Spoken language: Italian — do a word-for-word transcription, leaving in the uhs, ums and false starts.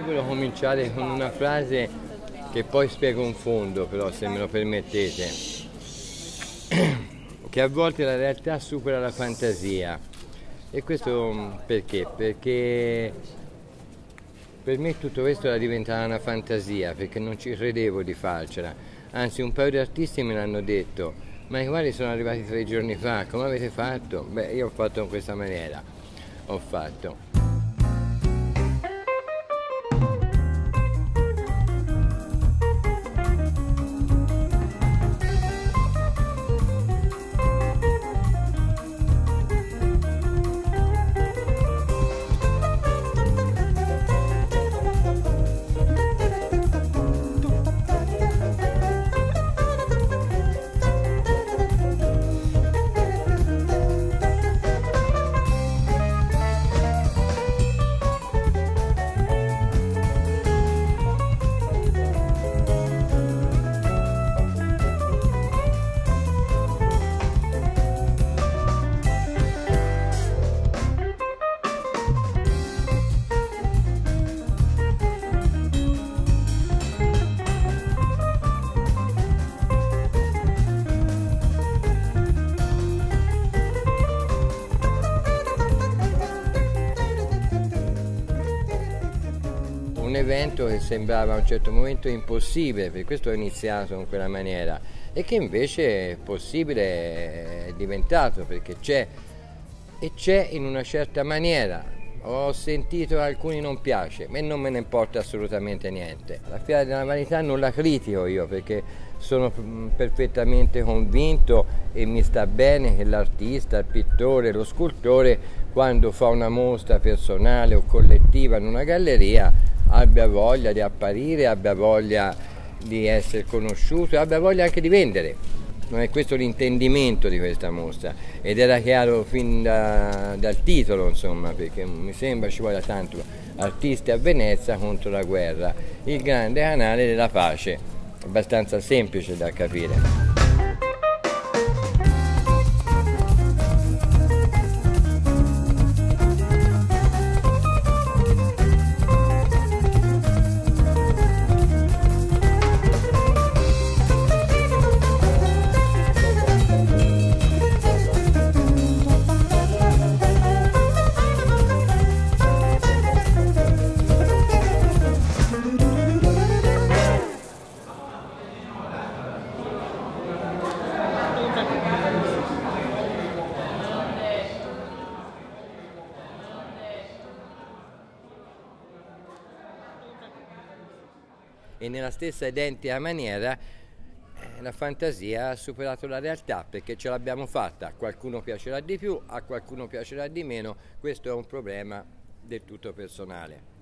volevo cominciare con una frase che poi spiego in fondo, però se me lo permettete, che a volte la realtà supera la fantasia. E questo perché? Perché per me tutto questo era diventato una fantasia, perché non ci credevo di farcela. Anzi, un paio di artisti me l'hanno detto: ma i quali sono arrivati tre giorni fa, come avete fatto? Beh, io ho fatto in questa maniera, ho fatto. Un evento che sembrava a un certo momento impossibile, per questo ho iniziato in quella maniera, e che invece è possibile, è diventato, perché c'è, e c'è in una certa maniera. Ho sentito che a alcuni non piace, ma non me ne importa assolutamente niente. La Fiera della Vanità non la critico io, perché sono perfettamente convinto e mi sta bene che l'artista, il pittore, lo scultore, quando fa una mostra personale o collettiva in una galleria, abbia voglia di apparire, abbia voglia di essere conosciuto e abbia voglia anche di vendere. Non è questo l'intendimento di questa mostra, ed era chiaro fin da, dal titolo, insomma, perché mi sembra ci voglia tanto: artisti a Venezia contro la guerra, il grande canale della pace. Abbastanza semplice da capire. E nella stessa identica maniera eh, la fantasia ha superato la realtà, perché ce l'abbiamo fatta. A qualcuno piacerà di più, a qualcuno piacerà di meno, questo è un problema del tutto personale.